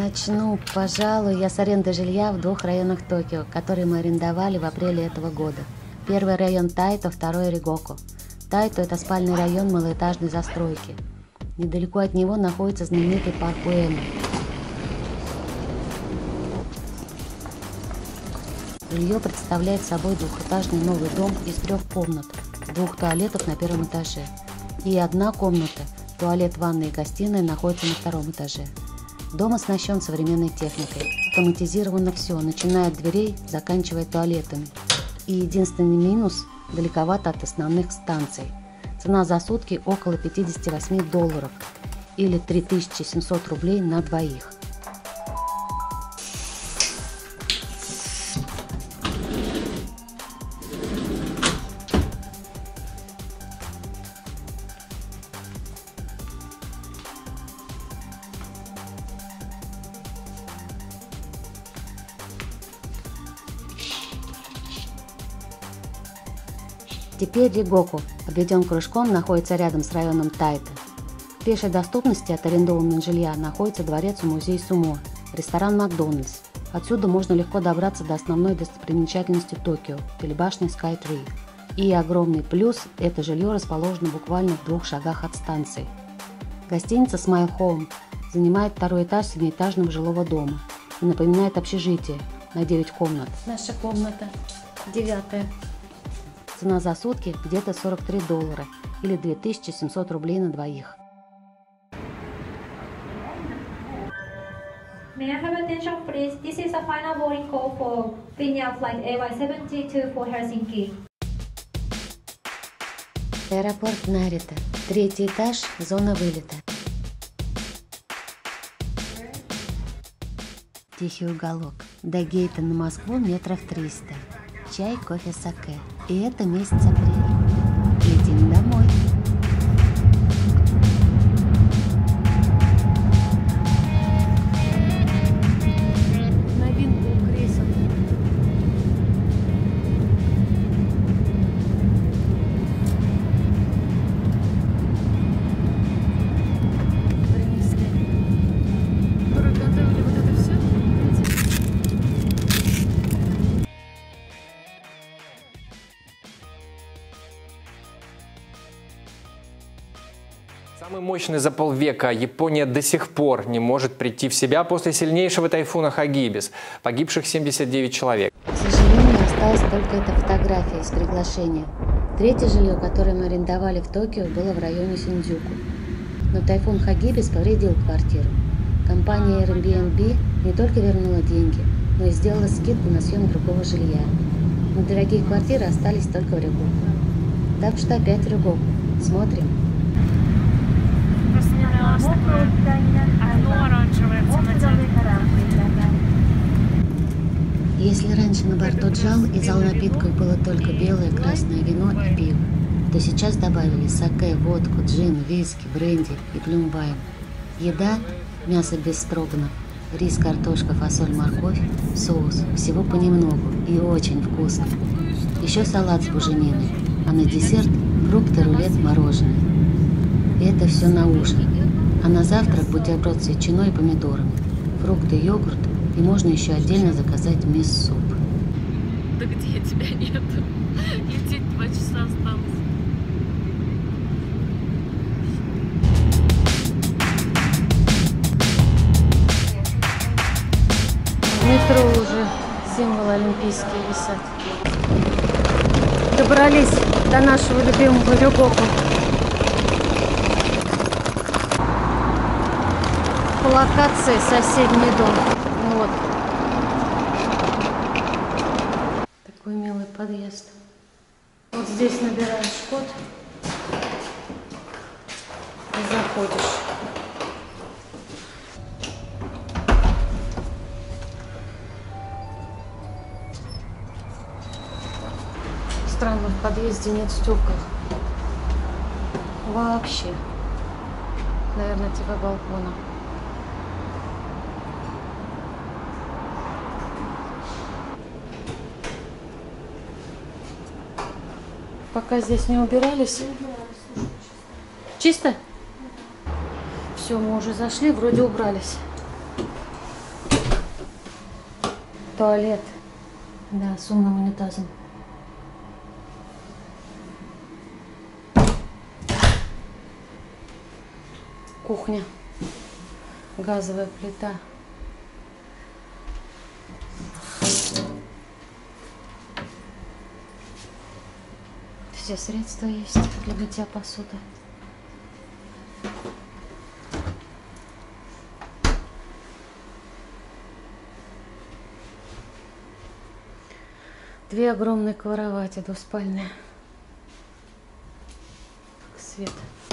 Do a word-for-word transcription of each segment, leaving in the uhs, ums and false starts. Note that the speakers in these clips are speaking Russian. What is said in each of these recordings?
Начну, пожалуй, я с аренды жилья в двух районах Токио, которые мы арендовали в апреле этого года. Первый район Тайто, второй Ригоку. Тайто – это спальный район малоэтажной застройки. Недалеко от него находится знаменитый парк Уэма. Жилье представляет собой двухэтажный новый дом из трех комнат, двух туалетов на первом этаже. И одна комната, туалет, ванная и гостиная, находится на втором этаже. Дом оснащен современной техникой. Автоматизировано все, начиная от дверей, заканчивая туалетами. И единственный минус – далековато от основных станций. Цена за сутки около пятидесяти восьми долларов или три тысячи семьсот рублей на двоих. Теперь Ригоку, обведен кружком, находится рядом с районом Тайто. В пешей доступности от арендованного жилья находится дворец и музей сумо, ресторан Макдональдс. Отсюда можно легко добраться до основной достопримечательности Токио – телебашни Sky Tree. И огромный плюс – это жилье расположено буквально в двух шагах от станции. Гостиница Smile Home занимает второй этаж семиэтажного жилого дома и напоминает общежитие на девять комнат. Наша комната девятая. Цена за сутки где-то сорок три доллара или две тысячи семьсот рублей на двоих. May I have attention, please? This is a final boarding call for Finnair flight A Y seventy-two for Helsinki. Аэропорт Нарита. Третий этаж, зона вылета. Тихий уголок. До гейта на Москву метров триста. Чай, кофе, саке. И это месяц апрель. Летим домой. Новинку рейсов. Принесли. Приготовили вот это все. Самый мощный за полвека. Япония до сих пор не может прийти в себя после сильнейшего тайфуна Хагибис. Погибших семьдесят девять человек. К сожалению, осталась только эта фотография из приглашения. Третье жилье, которое мы арендовали в Токио, было в районе Синдзюку. Но тайфун Хагибис повредил квартиру. Компания Airbnb не только вернула деньги, но и сделала скидку на съем другого жилья. Но дорогие квартиры остались только в Ригоку. Так что опять в Ригоку. Смотрим. Если раньше на борту джал и зал напитков было только белое, красное вино и пиво, то сейчас добавили саке, водку, джин, виски, бренди и плюмбайн. Еда – мясо без строганов, рис, картошка, фасоль, морковь, соус – всего понемногу и очень вкусно. Еще салат с бужениной, а на десерт – фрукты, рулет, мороженое. И это все на ужин. А на завтрак бутерброд с ветчиной и помидорами, фрукты, йогурт, и можно еще отдельно заказать мисс-суп. Да где тебя нет? Лететь два часа осталось. В метро уже символы олимпийские висят. Добрались до нашего любимого Ригоку. По локации соседний дом. Вот. Такой милый подъезд. Вот здесь набираешь код и заходишь. Странно, в подъезде нет стекол. Вообще. Наверное, типа балкона. Пока здесь не убирались. Чисто? Все, мы уже зашли, вроде убрались. туалет. Да, с умным унитазом. Кухня. Газовая плита. Все средства есть для мытья посуды. Две огромные кровати, двуспальные. Свет.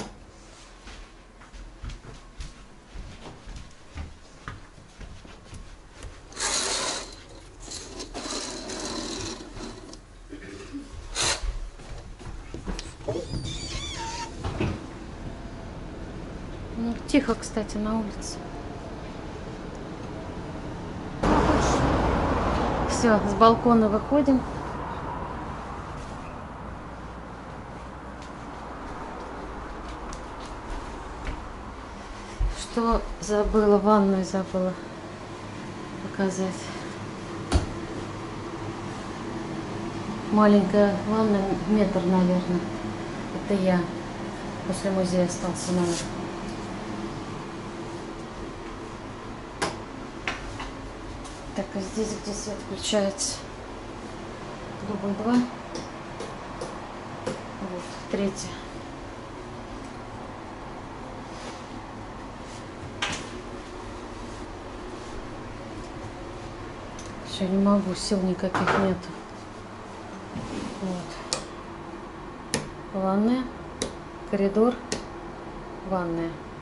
Ну, тихо, кстати, на улице. Все, с балкона выходим. Что забыла, ванную забыла показать. Маленькая ванна, метр, наверное. Это я. После музея остался номер. Так, а здесь, где свет включается, дубль два, вот, третий. Еще не могу, сил никаких нету. Вот. Ванная, коридор, ванная.